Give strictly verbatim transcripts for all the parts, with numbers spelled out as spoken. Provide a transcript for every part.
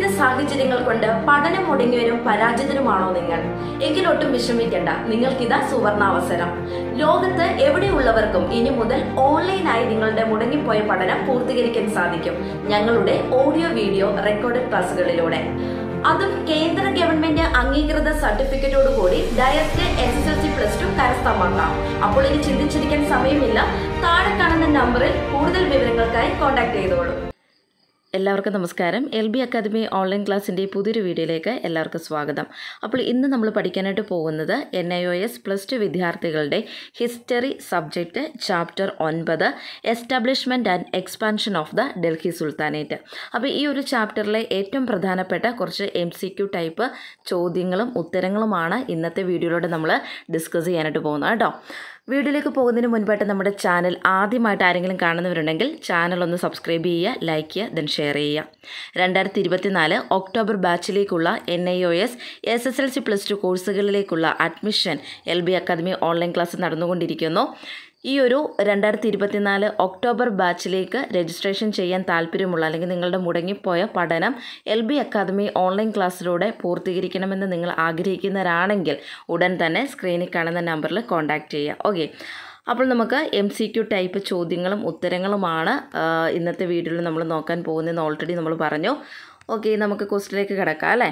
ഇപ്പോഴത്തെ സാഹചര്യങ്ങൾ കൊണ്ട് പഠനം മുടങ്ങിയവരും പരാജിതരുമാണോ നിങ്ങൾ? എങ്കിലൊട്ടും വിഷമിക്കേണ്ട, നിങ്ങൾക്കിതാ സുവർണാവസരം. ലോകത്ത് എവിടെയുള്ളവർക്കും ഇനി മുതൽ ഓൺലൈനായി നിങ്ങളുടെ മുടങ്ങിപ്പോയ പഠനം പൂർത്തീകരിക്കാൻ സാധിക്കും ഞങ്ങളുടെ ഓഡിയോ വീഡിയോ റെക്കോർഡഡ് ക്ലാസ്സുകളിലൂടെ. അതും കേന്ദ്ര ഗവൺമെന്റ് അംഗീകൃത സർട്ടിഫിക്കറ്റോടുകൂടി direct S S L C plus two കരസ്ഥമാക്കാം. അപ്പോൾ ഇനി ചിന്തിച്ചിരിക്കാൻ സമയമില്ല. താഴെ കാണുന്ന നമ്പറിൽ കൂടുതൽ വിവരങ്ങൾക്കായി കോൺടാക്ട് ചെയ്തോളൂ. എല്ലാവർക്കും നമസ്കാരം. എൽ ബി അക്കാദമി ഓൺലൈൻ ക്ലാസ്സിൻ്റെ പുതിയൊരു വീഡിയോയിലേക്ക് എല്ലാവർക്കും സ്വാഗതം. അപ്പോൾ ഇന്ന് നമ്മൾ പഠിക്കാനായിട്ട് പോകുന്നത് N I O S plus two വിദ്യാർത്ഥികളുടെ ഹിസ്റ്ററി സബ്ജക്റ്റ് ചാപ്റ്റർ ഒൻപത് establishment and expansion of the Delhi sultanate. അപ്പോൾ ഈ ഒരു ചാപ്റ്ററിലെ ഏറ്റവും പ്രധാനപ്പെട്ട കുറച്ച് എം സി ക്യു ടൈപ്പ് ചോദ്യങ്ങളും ഉത്തരങ്ങളുമാണ് ഇന്നത്തെ വീഡിയോയിലൂടെ നമ്മൾ ഡിസ്കസ് ചെയ്യാനായിട്ട് പോകുന്നത് കേട്ടോ. വീഡിയോയിലേക്ക് പോകുന്നതിന് മുൻപായിട്ട് നമ്മുടെ ചാനൽ ആദ്യമായിട്ട് ആരെങ്കിലും കാണുന്നവരുണ്ടെങ്കിൽ ചാനൽ ഒന്ന് സബ്സ്ക്രൈബ് ചെയ്യുക, ലൈക്ക് ചെയ്യുക, ദെൻ ഷെയർ ചെയ്യുക. രണ്ടായിരത്തി ഇരുപത്തിനാല് ഒക്ടോബർ ബാച്ചിലേക്കുള്ള N I O S S S L C plus two കോഴ്സുകളിലേക്കുള്ള admission L B academy online class നടന്നുകൊണ്ടിരിക്കുന്നു. ഈ ഒരു രണ്ടായിരത്തി ഇരുപത്തിനാല് ഒക്ടോബർ ബാച്ചിലേക്ക് രജിസ്ട്രേഷൻ ചെയ്യാൻ താല്പര്യമുള്ള അല്ലെങ്കിൽ നിങ്ങളുടെ മുടങ്ങിപ്പോയ പഠനം എൽ ബി അക്കാദമി ഓൺലൈൻ ക്ലാസ്സിലൂടെ പൂർത്തീകരിക്കണമെന്ന് നിങ്ങൾ ആഗ്രഹിക്കുന്നവരാണെങ്കിൽ ഉടൻ തന്നെ സ്ക്രീനിൽ കാണുന്ന നമ്പറിൽ കോൺടാക്റ്റ് ചെയ്യുക. ഓക്കെ, അപ്പോൾ നമുക്ക് എം സി ക്യു ടൈപ്പ് ചോദ്യങ്ങളും ഉത്തരങ്ങളുമാണ് ഇന്നത്തെ വീഡിയോയിൽ നമ്മൾ നോക്കാൻ പോകുന്നതെന്ന് ഓൾറെഡി നമ്മൾ പറഞ്ഞു. ഓക്കെ, നമുക്ക് ക്വസ്റ്റിലേക്ക് കിടക്കാം അല്ലേ.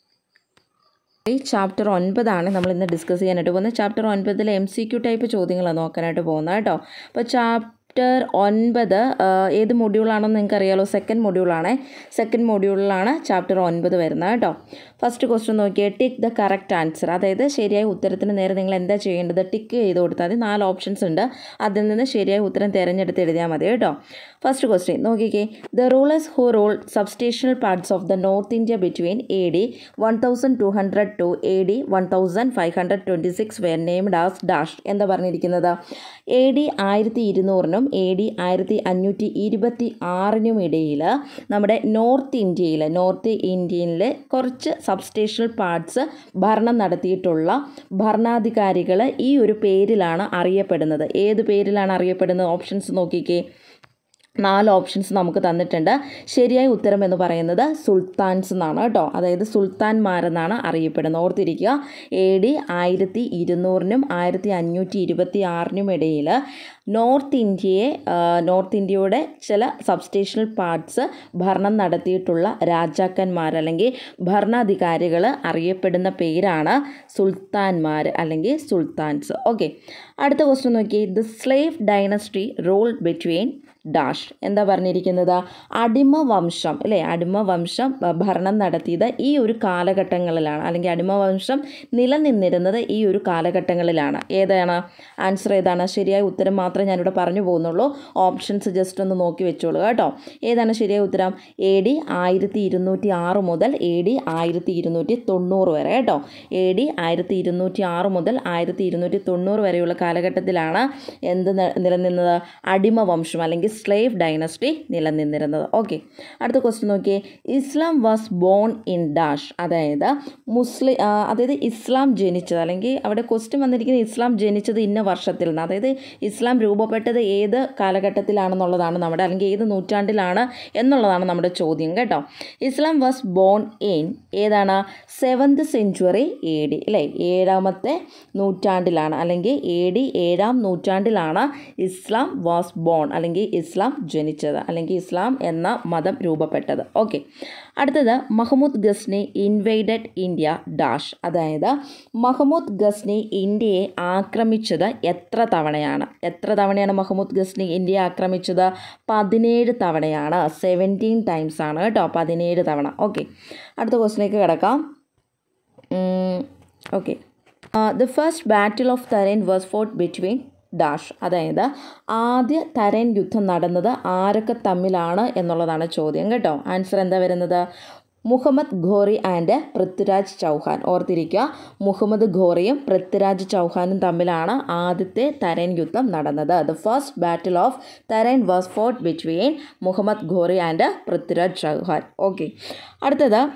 ഈ ചാപ്റ്റർ ഒൻപതാണ് നമ്മൾ ഇന്ന് ഡിസ്കസ് ചെയ്യാനായിട്ട് പോകുന്നത്. ചാപ്റ്റർ ഒൻപതിലെ എം സി ക്യു ടൈപ്പ് ചോദ്യങ്ങളാണ് നോക്കാനായിട്ട് പോകുന്നത് കേട്ടോ. അപ്പോൾ ചാപ്റ്റർ ഒൻപത് ഏത് മൊഡ്യൂളാണെന്ന് നിങ്ങൾക്ക് അറിയാമല്ലോ, സെക്കൻഡ് മൊഡ്യൂളാണ്. സെക്കൻഡ് മൊഡ്യൂളിലാണ് ചാപ്റ്റർ ഒൻപത് വരുന്നത് കേട്ടോ. ഫസ്റ്റ് ക്വസ്റ്റ്യൻ നോക്കിയാൽ ടിക്ക് ദ കറക്റ്റ് ആൻസർ, അതായത് ശരിയായ ഉത്തരത്തിന് നേരെ നിങ്ങൾ എന്താ ചെയ്യേണ്ടത്, ടിക്ക് ചെയ്ത് കൊടുത്താൽ മതി. നാല് ഓപ്ഷൻസ് ഉണ്ട്, അതിൽ നിന്ന് ശരിയായ ഉത്തരം തിരഞ്ഞെടുത്ത് എഴുതിയാൽ മതി കേട്ടോ. ഫസ്റ്റ് ക്വസ്റ്റ്യൻ നോക്കിക്കേ. The rulers who rule substantial parts of the north India between A D one thousand two hundred to A D one thousand five hundred twenty six were named as dash. എന്താ പറഞ്ഞിരിക്കുന്നത്? A D ആയിരത്തി ഇരുന്നൂറിനും A D ആയിരത്തി അഞ്ഞൂറ്റി ഇരുപത്തി ആറിനും ഇടയിൽ നമ്മുടെ north ഇന്ത്യയിൽ നോർത്ത് ഇന്ത്യയിൽ കുറച്ച് സബ്സ്റ്റേഷണൽ പാർട്സ് ഭരണം നടത്തിയിട്ടുള്ള ഭരണാധികാരികൾ ഈ ഒരു പേരിലാണ് അറിയപ്പെടുന്നത്. ഏത് പേരിലാണ് അറിയപ്പെടുന്നത്? ഓപ്ഷൻസ് നോക്കിക്കേ. നാല് ഓപ്ഷൻസ് നമുക്ക് തന്നിട്ടുണ്ട്. ശരിയായ ഉത്തരം എന്ന് പറയുന്നത് സുൽത്താൻസ് എന്നാണ് കേട്ടോ, അതായത് സുൽത്താൻമാരെന്നാണ് അറിയപ്പെടുന്നത്. ഓർത്തിരിക്കുക, എ ഡി ആയിരത്തി ഇരുന്നൂറിനും ആയിരത്തി അഞ്ഞൂറ്റി ഇരുപത്തി ആറിനും ഇടയിൽ നോർത്ത് ഇന്ത്യയെ നോർത്ത് ഇന്ത്യയുടെ ചില സബ്സ്റ്റേഷണൽ പാർട്സ് ഭരണം നടത്തിയിട്ടുള്ള രാജാക്കന്മാർ അല്ലെങ്കിൽ ഭരണാധികാരികൾ അറിയപ്പെടുന്ന പേരാണ് സുൽത്താൻമാർ അല്ലെങ്കിൽ സുൽത്താൻസ്. ഓക്കെ, അടുത്ത ക്വസ്റ്റ്യൻ നോക്കി. The slave dynasty rule between dash. എന്താ പറഞ്ഞിരിക്കുന്നത്? അടിമ വംശം അല്ലേ, അടിമ വംശം ഭരണം നടത്തിയത് ഈ ഒരു കാലഘട്ടങ്ങളിലാണ്, അല്ലെങ്കിൽ അടിമ വംശം നിലനിന്നിരുന്നത് ഈ ഒരു കാലഘട്ടങ്ങളിലാണ്. ഏതാണ് ആൻസർ? ഏതാണ്? ശരിയായ ഉത്തരം മാത്രമേ ഞാനിവിടെ പറഞ്ഞു പോകുന്നുള്ളൂ. ഓപ്ഷൻസ് ജസ്റ്റ് ഒന്ന് നോക്കി വെച്ചോളൂ കേട്ടോ. ഏതാണ് ശരിയായ ഉത്തരം? എ ഡി ആയിരത്തി ഇരുന്നൂറ്റി ആറ് മുതൽ എ ഡി ആയിരത്തി ഇരുന്നൂറ്റി തൊണ്ണൂറ് വരെ കേട്ടോ. എ ഡി ആയിരത്തി ഇരുന്നൂറ്റി ആറ് മുതൽ ആയിരത്തി ഇരുന്നൂറ്റി തൊണ്ണൂറ് വരെയുള്ള കാലഘട്ടത്തിലാണ് എന്ത് നിലനിന്നത്? അടിമ വംശം അല്ലെങ്കിൽ സ്ലേവ് ഡൈനസ്റ്റി നിലനിന്നിരുന്നത്. ഓക്കെ, അടുത്ത ക്വസ്റ്റ്യൻ നോക്കിയേ. Islam was born in dash, അതായത് മുസ്ലിം അതായത് ഇസ്ലാം ജനിച്ചത്, അല്ലെങ്കിൽ അവിടെ ക്വസ്റ്റ്യൻ വന്നിരിക്കുന്നത് ഇസ്ലാം ജനിച്ചത് ഇന്ന വർഷത്തിൽ നിന്ന്, അതായത് ഇസ്ലാം രൂപപ്പെട്ടത് ഏത് കാലഘട്ടത്തിലാണെന്നുള്ളതാണ് നമ്മുടെ, അല്ലെങ്കിൽ ഏത് നൂറ്റാണ്ടിലാണ് എന്നുള്ളതാണ് നമ്മുടെ ചോദ്യം കേട്ടോ. ഇസ്ലാം വാസ് ബോൺ ഇൻ ഏതാണ്? സെവൻത് സെഞ്ച്വറി എ ഡി അല്ലേ, ഏഴാമത്തെ നൂറ്റാണ്ടിലാണ്, അല്ലെങ്കിൽ എ ഡി ഏഴാം നൂറ്റാണ്ടിലാണ് ഇസ്ലാം വാസ് ബോൺ അല്ലെങ്കിൽ ഇസ്ലാം ജനിച്ചത്, അല്ലെങ്കിൽ ഇസ്ലാം എന്ന മതം രൂപപ്പെട്ടത്. ഓക്കെ, അടുത്തത് Mahmud Ghazni invaded India dash, അതായത് മഹ്മൂദ് ഗസ്നി ഇന്ത്യയെ ആക്രമിച്ചത് എത്ര തവണയാണ്? എത്ര തവണയാണ് മഹ്മൂദ് ഗസ്നി ഇന്ത്യയെ ആക്രമിച്ചത്? പതിനേഴ് തവണയാണ്. സെവൻറ്റീൻ ടൈംസ് ആണ് കേട്ടോ, പതിനേഴ് തവണ. ഓക്കെ, അടുത്ത ക്വസ്റ്റിലേക്ക് കിടക്കാം. Okay, the first battle of Tarain was fought between dash, അതായത് ആദ്യ തരൈൻ യുദ്ധം നടന്നത് ആരൊക്കെ തമ്മിലാണ് എന്നുള്ളതാണ് ചോദ്യം കേട്ടോ. ആൻസർ എന്താ വരുന്നത്? മുഹമ്മദ് ഘോറി ആൻഡ് പൃഥ്വിരാജ് ചൗഹാൻ. ഓർത്തിരിക്കുക, മുഹമ്മദ് ഘോറിയും പൃഥ്വിരാജ് ചൗഹാനും തമ്മിലാണ് ആദ്യത്തെ തരൈൻ യുദ്ധം നടന്നത്. The first battle of Tarain was fought between Muhammad Ghori and Prithviraj Chauhan. Okay, അടുത്തത്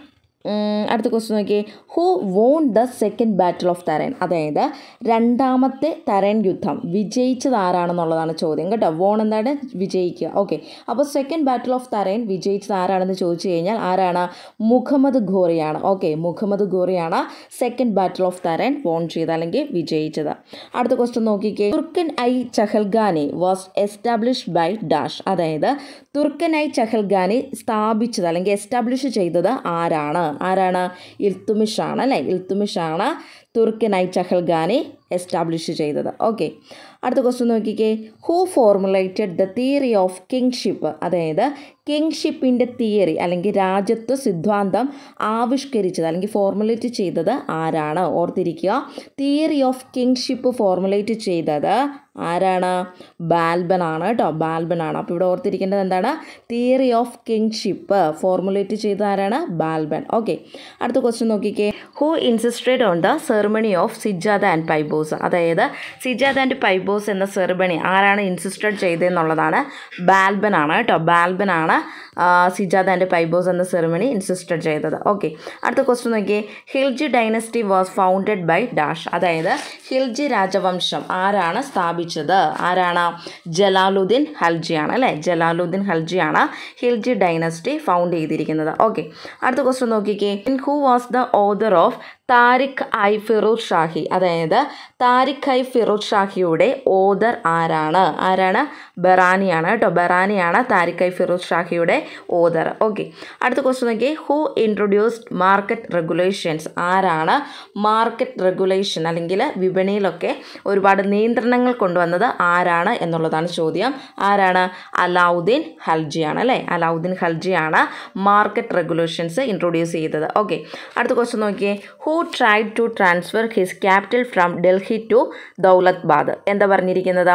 അടുത്ത ക്വസ്റ്റ്യൻ നോക്കിയേ, who won the second battle of Tarain, അതായത് രണ്ടാമത്തെ തരൈൻ യുദ്ധം വിജയിച്ചത് ആരാണെന്നുള്ളതാണ് ചോദ്യം കേട്ടോ. വോൺ എന്താണ്? വിജയിക്കുക. ഓക്കെ, അപ്പോൾ സെക്കൻഡ് ബാറ്റിൽ ഓഫ് തരൈൻ വിജയിച്ചത് ആരാണെന്ന് ചോദിച്ചു കഴിഞ്ഞാൽ ആരാണ്? മുഹമ്മദ് ഘോറിയാണ്. ഓക്കെ, മുഹമ്മദ് ഘോറിയാണ് second battle of Tarain won ചെയ്ത് അല്ലെങ്കിൽ വിജയിച്ചത്. അടുത്ത ക്വസ്റ്റ്യൻ നോക്കിക്കേ, Turkan i Chahalgani was established by dash, അതായത് തുർക്കൻ ഐ ചഹൽഗാനി സ്ഥാപിച്ചത് അല്ലെങ്കിൽ എസ്റ്റാബ്ലിഷ് ചെയ്തത് ആരാണ്? ആരാണ്? ഇൽത്തുമിഷ് ആണ് അല്ലേ. ഇൽത്തുമിഷ് ആണ് തുർക്കൻ ഐ ചഹൽഗാനി എസ്റ്റാബ്ലിഷ് ചെയ്തത്. ഓക്കെ, അടുത്ത ക്വസ്റ്റ്യൻ നോക്കിക്കേ, who formulated the theory of kingship, അതായത് കിങ്ഷിപ്പിൻ്റെ തിയറി അല്ലെങ്കിൽ രാജ്യത്വ സിദ്ധാന്തം ആവിഷ്കരിച്ചത് അല്ലെങ്കിൽ ഫോർമുലേറ്റ് ചെയ്തത് ആരാണ്? ഓർത്തിരിക്കുക, തിയറി ഓഫ് കിങ്ഷിപ്പ് ഫോർമുലേറ്റ് ചെയ്തത് ആരാണ്? ബാൽബൻ ആണ് കേട്ടോ. ബാൽബൻ ആണ്. അപ്പോൾ ഇവിടെ ഓർത്തിരിക്കേണ്ടത് എന്താണ്? തിയറി ഓഫ് കിങ്ഷിപ്പ് ഫോർമുലേറ്റ് ചെയ്തത് ആരാണ്? ബാൽബൻ. ഓക്കെ, അടുത്ത ക്വസ്റ്റ്യൻ നോക്കിക്കേ, who insisted on the ceremony of sijda and paibos, അതായത് സിജാദ ആൻഡ് പൈബോസ് എന്ന സെറിമണി ആരാണ് ഇൻസിസ്റ്റഡ് ചെയ്തതെന്നുള്ളതാണ്? ബാൽബൻ ആണ് കേട്ടോ. ബാൽബൻ ആണ് സിജാദ ആൻഡ് പൈബോസ് എന്ന സെറിമണി ഇൻസിസ്റ്റഡ് ചെയ്തത്. ഓക്കെ, അടുത്ത ക്വസ്റ്റ്യൻ നോക്കിയേ, Khilji dynasty was founded by dash, അതായത് ഹിൽജി രാജവംശം ആരാണ് സ്ഥാപിച്ചത്? ആരാണ്? ജലാലുദ്ദീൻ ഖൽജിയാണ് അല്ലേ. ജലാലുദ്ദീൻ ഖൽജിയാണ് ഹിൽജി ഡൈനസ്റ്റി ഫൗണ്ട് ചെയ്തിരിക്കുന്നത്. ഓക്കെ, അടുത്ത ക്വസ്റ്റ്യൻ നോക്കിക്കേ, who was the author of Tarikh i Firoz Shahi, അതായത് താരിഖ് ഐ ഫിറോസ് ഷാഹിയുടെ ഓദർ ആരാണ്? ആരാണ്? ബറാനിയാണ് കേട്ടോ. ബറാനിയാണ് താരിഖ് ഐ ഫിറോസ് ഷാഹിയുടെ ഓദർ. ഓക്കെ, അടുത്ത ക്വസ്റ്റ്യൻ നോക്കി, ഹൂ ഇൻട്രൊഡ്യൂസ്ഡ് മാർക്കറ്റ് റെഗുലേഷൻസ്, ആരാണ് മാർക്കറ്റ് റെഗുലേഷൻ അല്ലെങ്കിൽ വിപണിയിലൊക്കെ ഒരുപാട് നിയന്ത്രണങ്ങൾ കൊണ്ടുവന്നത് ആരാണ് എന്നുള്ളതാണ് ചോദ്യം. ആരാണ്? അലാവുദ്ദീൻ ഖൽജിയാണ് അല്ലേ. അലാവുദ്ദീൻ ഖൽജിയാണ് മാർക്കറ്റ് റെഗുലേഷൻസ് ഇൻട്രൊഡ്യൂസ് ചെയ്തത്. ഓക്കെ, അടുത്ത ക്വസ്റ്റ്യൻ നോക്കിയേ, who tried to transfer his capital from Delhi to Daulatabad, എന്താ പറഞ്ഞിരിക്കുന്നത്?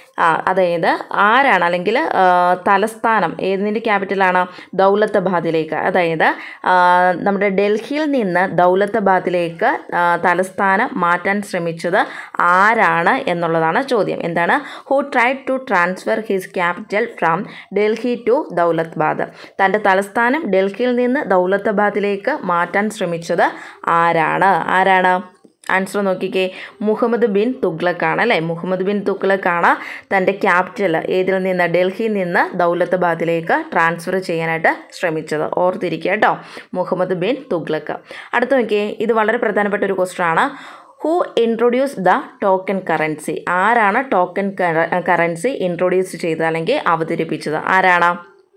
അതായത് ആരാണ് അല്ലെങ്കിൽ തലസ്ഥാനം ഏതിൻ്റെ ക്യാപിറ്റലാണ്? ദൗലത്താബാദിലേക്ക്, അതായത് നമ്മുടെ ഡൽഹിയിൽ നിന്ന് ദൗലത്താബാദിലേക്ക് തലസ്ഥാനം മാറ്റാൻ ശ്രമിച്ചത് ആരാണ് എന്നുള്ളതാണ് ചോദ്യം. എന്താണ്? Who tried to transfer his capital from Delhi to Daulatabad, തൻ്റെ തലസ്ഥാനം ഡൽഹിയിൽ നിന്ന് ദൗലത്താബാദിലേക്ക് മാറ്റാൻ ശ്രമിച്ചത് ആരാണ്? ആരാണ്? ആൻസർ നോക്കിക്കേ, മുഹമ്മദ് ബിൻ തുഗ്ലക്കാണ് അല്ലേ. മുഹമ്മദ് ബിൻ തുഗ്ലക്കാണ് തൻ്റെ ക്യാപിറ്റൽ ഏതിൽ നിന്ന്? ഡൽഹിയിൽ നിന്ന് ദൗലത്താബാദിലേക്ക് ട്രാൻസ്ഫർ ചെയ്യാനായിട്ട് ശ്രമിച്ചത്. ഓർത്തിരിക്കുക കേട്ടോ, മുഹമ്മദ് ബിൻ തുഗ്ലക്ക്. അടുത്ത നോക്കിയേ, ഇത് വളരെ പ്രധാനപ്പെട്ട ഒരു ക്വസ്റ്റ്യൻ ആണ്. Who introduce the token currency, ആരാണ് ടോക്കൺ കറൻസി ഇൻട്രൊഡ്യൂസ് ചെയ്തത് അല്ലെങ്കിൽ അവതരിപ്പിച്ചത്? ആരാണ്?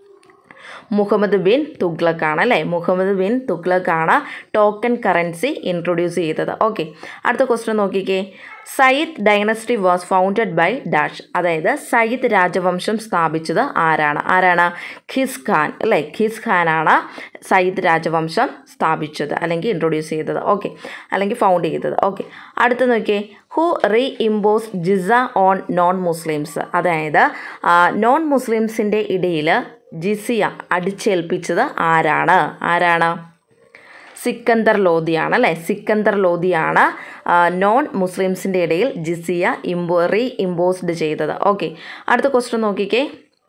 മുഹമ്മദ് ബിൻ തുഗ്ലക്കാണ് അല്ലേ. മുഹമ്മദ് ബിൻ തുഗ്ലക്കാണ് ടോക്കൺ കറൻസി ഇൻട്രൊഡ്യൂസ് ചെയ്തത്. ഓക്കെ, അടുത്ത ക്വസ്റ്റ്യൻ നോക്കിക്കേ, Sayyid dynasty was founded by dash, അതായത് സയ്യിദ് രാജവംശം സ്ഥാപിച്ചത് ആരാണ്? ആരാണ്? ഖിസ് ഖാൻ അല്ലേ. ഖിസ് ഖാനാണ് സയ്യിദ് രാജവംശം സ്ഥാപിച്ചത് അല്ലെങ്കിൽ ഇൻട്രൊഡ്യൂസ് ചെയ്തത്. ഓക്കെ, അല്ലെങ്കിൽ ഫൗണ്ട് ചെയ്തത്. ഓക്കെ, അടുത്ത നോക്കിയേ, who reimpose jizya on non Muslims, അതായത് നോൺ മുസ്ലിംസിൻ്റെ ഇടയിൽ ജിസിയ അടിച്ചേൽപ്പിച്ചത് ആരാണ്? ആരാണ്? സിക്കന്ദർ ലോധിയാണ് അല്ലേ. സിക്കന്ദർ ലോധിയാണ് നോൺ മുസ്ലിംസിൻ്റെ ഇടയിൽ ജിസിയ ഇമ്പോ റീ ഇമ്പോസ്ഡ് ചെയ്തത്. ഓക്കെ, അടുത്ത ക്വസ്റ്റ്യൻ നോക്കിക്കേ.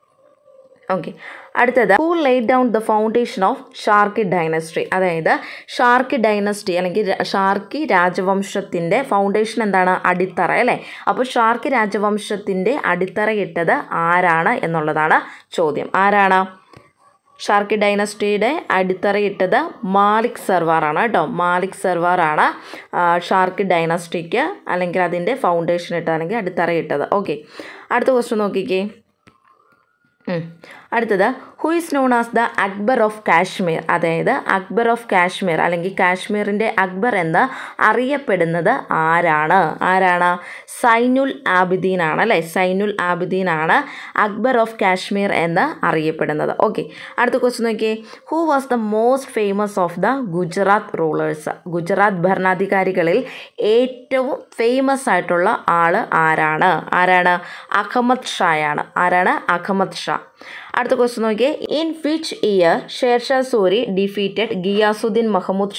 ഓക്കെ, അടുത്തത്, who laid down the foundation of Sharqi dynasty, അതായത് ഷാർക്കി ഡൈനസ്റ്റി അല്ലെങ്കിൽ ഷാർക്കി രാജവംശത്തിൻ്റെ ഫൗണ്ടേഷൻ എന്താണ്? അടിത്തറ അല്ലേ. അപ്പോൾ ഷാർക്കി രാജവംശത്തിൻ്റെ അടിത്തറയിട്ടത് ആരാണ് എന്നുള്ളതാണ് ചോദ്യം. ആരാണ്? ഷാർക്കി ഡൈനസ്റ്റിയുടെ അടിത്തറയിട്ടത് മാലിക് സർവാറാണ് കേട്ടോ. മാലിക് സർവാറാണ് ഷാർക്കി ഡൈനസ്റ്റിക്ക് അല്ലെങ്കിൽ അതിൻ്റെ ഫൗണ്ടേഷൻ ഇട്ടത് അല്ലെങ്കിൽ അടിത്തറയിട്ടത്. ഓക്കെ, അടുത്ത ക്വസ്റ്റ്യൻ നോക്കിക്കേ. അടുത്തത്, who is known as the Akbar of Kashmir, അതായത് അക്ബർ ഓഫ് കാശ്മീർ അല്ലെങ്കിൽ കാശ്മീരിൻ്റെ അക്ബർ എന്ന് അറിയപ്പെടുന്നത് ആരാണ്? ആരാണ്? സൈനുൽ ആബിദീൻ ആണ് അല്ലേ. സൈനുൽ ആബിദീൻ ആണ് അക്ബർ ഓഫ് കാശ്മീർ എന്ന് അറിയപ്പെടുന്നത്. ഓക്കെ, അടുത്ത ക്വസ്റ്റ്യൻ നോക്കിയേ, who was the most famous of the Gujarat rulers, Gujarat ഭരണാധികാരികളിൽ ഏറ്റവും ഫേമസ് ആയിട്ടുള്ള ആൾ ആരാണ്? ആരാണ്? അഹമ്മദ് ഷായാണ്. ആരാണ്? അഹമ്മദ് ഷാ. അടുത്ത ക്വസ്റ്റ്യൻ നോക്കിയേ, in which year Sher Shah Suri defeated Ghiyasuddin Mahmud Shah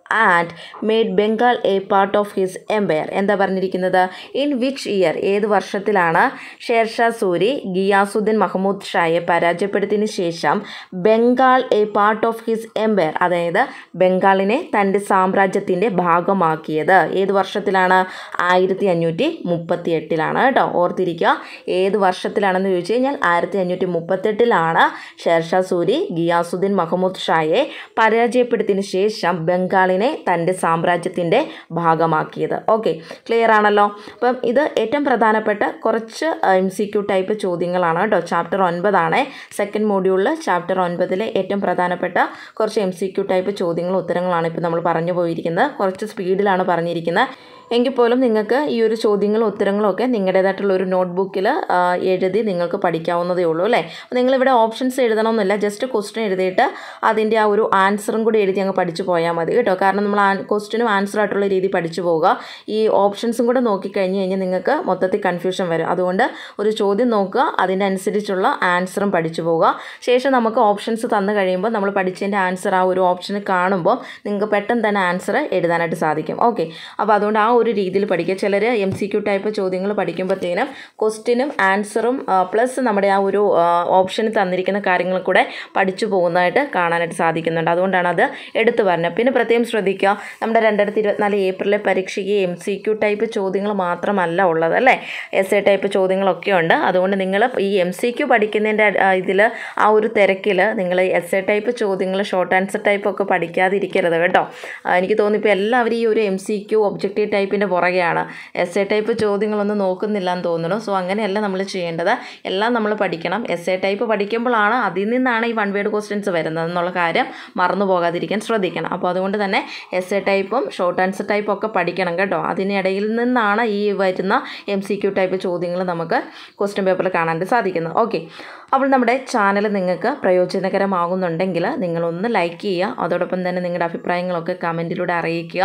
and made Bengal a part of his empire. എന്താ പറഞ്ഞിരിക്കുന്നത്? ഇൻ വിച്ച് ഇയർ, ഏത് വർഷത്തിലാണ് ഷേർഷാ സൂരി ഗിയാസുദ്ദീൻ മഹ്മൂദ് ഷായെ പരാജയപ്പെടുത്തിയതിന് ശേഷം Bengal a part of his empire, അതായത് ബംഗാളിനെ തൻ്റെ സാമ്രാജ്യത്തിൻ്റെ ഭാഗമാക്കിയത്? ഏത് വർഷത്തിലാണ്? ആയിരത്തി അഞ്ഞൂറ്റി മുപ്പത്തി എട്ടിലാണ് കേട്ടോ. ഓർത്തിരിക്കുക, ഏത് വർഷത്തിലാണെന്ന് ചോദിച്ചു കഴിഞ്ഞാൽ ആയിരത്തി അഞ്ഞൂറ്റി മുപ്പത്തെട്ടിലാണ് ഷേർഷാ സൂരി ഗിയാസുദ്ദീൻ മഹ്മൂദ് ഷായെ പരാജയപ്പെടുത്തിയതിന് ശേഷം ബംഗാളിനെ തൻ്റെ സാമ്രാജ്യത്തിൻ്റെ ഭാഗമാക്കിയത്. ഓക്കെ, ക്ലിയർ ആണല്ലോ. അപ്പം ഇത് ഏറ്റവും പ്രധാനപ്പെട്ട കുറച്ച് എം സി ക്യു ടൈപ്പ് ചോദ്യങ്ങളാണ് കേട്ടോ. ചാപ്റ്റർ ഒൻപതാണ്, സെക്കൻഡ് മോഡ്യൂളിൽ ചാപ്റ്റർ ഒൻപതിലെ ഏറ്റവും പ്രധാനപ്പെട്ട കുറച്ച് എം സി ക്യു ടൈപ്പ് ചോദ്യങ്ങളും ഉത്തരങ്ങളാണ് ഇപ്പോൾ നമ്മൾ പറഞ്ഞു പോയിരിക്കുന്നത്. കുറച്ച് സ്പീഡിലാണ് പറഞ്ഞിരിക്കുന്നത്. എങ്കിൽ പോലും നിങ്ങൾക്ക് ഈ ഒരു ചോദ്യങ്ങളും ഉത്തരങ്ങളും ഒക്കെ നിങ്ങളുടേതായിട്ടുള്ള ഒരു നോട്ട്ബുക്കിൽ എഴുതി നിങ്ങൾക്ക് പഠിക്കാവുന്നതേ ഉള്ളൂ അല്ലേ. അപ്പോൾ നിങ്ങളിവിടെ ഓപ്ഷൻസ് എഴുതണമെന്നില്ല, ജസ്റ്റ് ക്വസ്റ്റ്യൻ എഴുതിയിട്ട് അതിൻ്റെ ആ ഒരു ആൻസറും കൂടി എഴുതി അങ്ങ് പഠിച്ചു പോയാൽ മതി കേട്ടോ. കാരണം നമ്മൾ ആ ക്വസ്റ്റ്യനും ആൻസറായിട്ടുള്ള രീതി പഠിച്ചു പോവുക. ഈ ഓപ്ഷൻസും കൂടെ നോക്കിക്കഴിഞ്ഞ് കഴിഞ്ഞാൽ നിങ്ങൾക്ക് മൊത്തത്തിൽ കൺഫ്യൂഷൻ വരും. അതുകൊണ്ട് ഒരു ചോദ്യം നോക്കുക, അതിൻ്റെ അനുസരിച്ചുള്ള ആൻസറും പഠിച്ചു പോവുക. ശേഷം നമുക്ക് ഓപ്ഷൻസ് തന്നു കഴിയുമ്പോൾ നമ്മൾ പഠിച്ചതിൻ്റെ ആൻസർ ആ ഒരു ഓപ്ഷന് കാണുമ്പോൾ നിങ്ങൾക്ക് പെട്ടെന്ന് തന്നെ ആൻസർ എഴുതാനായിട്ട് സാധിക്കും. ഓക്കെ, അപ്പോൾ അതുകൊണ്ട് ആ ഒരു രീതിയിൽ പഠിക്കുക. ചിലർ എം സി ക്യു ടൈപ്പ് ചോദ്യങ്ങൾ പഠിക്കുമ്പോഴത്തേനും ക്വസ്റ്റ്യനും ആൻസറും പ്ലസ് നമ്മുടെ ആ ഒരു ഓപ്ഷന് തന്നിരിക്കുന്ന കാര്യങ്ങൾ കൂടെ പഠിച്ചു പോകുന്നതായിട്ട് കാണാനായിട്ട് സാധിക്കുന്നുണ്ട്. അതുകൊണ്ടാണ് അത് എടുത്തു പറഞ്ഞത്. പിന്നെ പ്രത്യേകം ശ്രദ്ധിക്കുക, നമ്മുടെ രണ്ടായിരത്തി ഇരുപത്തിനാല് ഏപ്രിലെ പരീക്ഷയ്ക്ക് എം സി ക്യു ടൈപ്പ് ചോദ്യങ്ങൾ മാത്രമല്ല ഉള്ളത് അല്ലേ, എസ് എ ടൈപ്പ് ചോദ്യങ്ങളൊക്കെ ഉണ്ട്. അതുകൊണ്ട് നിങ്ങൾ ഈ എം സി ക്യു പഠിക്കുന്നതിൻ്റെ ഇതിൽ ആ ഒരു തിരക്കിൽ നിങ്ങൾ എസ് എ ടൈപ്പ് ചോദ്യങ്ങൾ ഷോർട്ട് ആൻസർ ടൈപ്പ് ഒക്കെ പഠിക്കാതിരിക്കരുത് കേട്ടോ. എനിക്ക് തോന്നുന്നു ഇപ്പോൾ എല്ലാവരും ഈ ഒരു എം സി ക്യു ഒബ്ജക്റ്റീവ് ടൈപ്പിൻ്റെ പുറകെയാണ്, എസ് എ ടൈപ്പ് ചോദ്യങ്ങളൊന്നും നോക്കുന്നില്ല എന്ന് തോന്നുന്നു. സോ അങ്ങനെയല്ല നമ്മൾ ചെയ്യേണ്ടത്, എല്ലാം നമ്മൾ പഠിക്കണം. എസ് എ ടൈപ്പ് പഠിക്കുമ്പോഴാണ് അതിൽ നിന്നാണ് ഈ വൺ വേർഡ് ക്വസ്റ്റ്യൻസ് വരുന്നത് എന്നുള്ള കാര്യം മറന്നു പോകാതിരിക്കാൻ ശ്രദ്ധിക്കണം. അപ്പോൾ അതുകൊണ്ട് തന്നെ എസ് എ ടൈപ്പും ഷോർട്ട് ആൻസർ ടൈപ്പും ഒക്കെ പഠിക്കണം കേട്ടോ. അതിനിടയിൽ നിന്നാണ് ഈ വരുന്ന എം സി ക്യു ടൈപ്പ് ചോദ്യങ്ങൾ നമുക്ക് ക്വസ്റ്റ്യൻ പേപ്പറിൽ കാണാനായിട്ട് സാധിക്കുന്നത്. ഓക്കെ, അപ്പോൾ നമ്മുടെ ചാനൽ നിങ്ങൾക്ക് പ്രയോജനകരമാകുന്നുണ്ടെങ്കിൽ നിങ്ങളൊന്ന് ലൈക്ക് ചെയ്യുക, അതോടൊപ്പം തന്നെ നിങ്ങളുടെ അഭിപ്രായങ്ങളൊക്കെ കമൻറ്റിലൂടെ അറിയിക്കുക.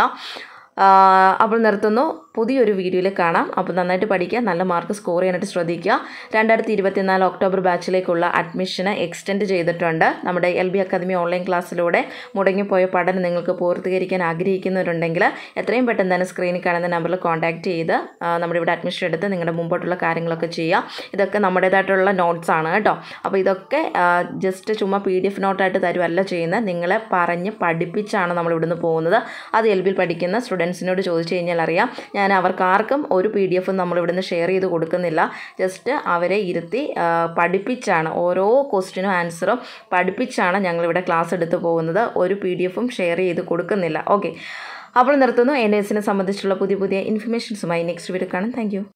അപ്പോൾ നിർത്തുന്നു, പുതിയൊരു വീഡിയോയിൽ കാണാം. അപ്പോൾ നന്നായിട്ട് പഠിക്കുക, നല്ല മാർക്ക് സ്കോർ ചെയ്യാനായിട്ട് ശ്രദ്ധിക്കുക. രണ്ടായിരത്തി ഇരുപത്തിനാല് ഒക്ടോബർ ബാച്ചിലേക്കുള്ള അഡ്മിഷന് എക്സ്റ്റെൻഡ് ചെയ്തിട്ടുണ്ട്. നമ്മുടെ എൽ ബി അക്കാദമി ഓൺലൈൻ ക്ലാസ്സിലൂടെ മുടങ്ങിപ്പോയ പഠനം നിങ്ങൾക്ക് പൂർത്തീകരിക്കാൻ ആഗ്രഹിക്കുന്നവരുണ്ടെങ്കിൽ എത്രയും പെട്ടെന്ന് തന്നെ സ്ക്രീനിൽ കാണുന്ന നമ്പറിൽ കോൺടാക്റ്റ് ചെയ്ത് നമ്മുടെ ഇവിടെ അഡ്മിഷൻ എടുത്ത് നിങ്ങളുടെ മുമ്പോട്ടുള്ള കാര്യങ്ങളൊക്കെ ചെയ്യുക. ഇതൊക്കെ നമ്മുടേതായിട്ടുള്ള നോട്ട്സ് ആണ് കേട്ടോ. അപ്പോൾ ഇതൊക്കെ ജസ്റ്റ് ചുമ്മാ പി ഡി എഫ് നോട്ടായിട്ട് തരുമല്ല ചെയ്യുന്നത്, നിങ്ങളെ പറഞ്ഞ് പഠിപ്പിച്ചാണ് നമ്മൾ ഇവിടുന്ന് പോകുന്നത്. അത് എൽ ബിയിൽ പഠിക്കുന്ന സ്റ്റുഡൻസിനോട് ചോദിച്ചു കഴിഞ്ഞാൽ അറിയാം. ഞാൻ അവർക്ക് ആർക്കും ഒരു പി ഡി എഫും നമ്മൾ ഇവിടുന്ന് ഷെയർ ചെയ്ത് കൊടുക്കുന്നില്ല. ജസ്റ്റ് അവരെ ഇരുത്തി പഠിപ്പിച്ചാണ്, ഓരോ ക്വസ്റ്റ്യനും ആൻസറും പഠിപ്പിച്ചാണ് ഞങ്ങളിവിടെ ക്ലാസ് എടുത്ത് പോകുന്നത്. ഒരു പി ഡി എഫും ഷെയർ ചെയ്ത് കൊടുക്കുന്നില്ല. ഓക്കെ, അപ്പോൾ നിർത്തുന്നു. എൻ എസിനെ സംബന്ധിച്ചുള്ള പുതിയ പുതിയ ഇൻഫർമേഷൻസുമായി നെക്സ്റ്റ് വീഡിയോ കാണാം. Thank U.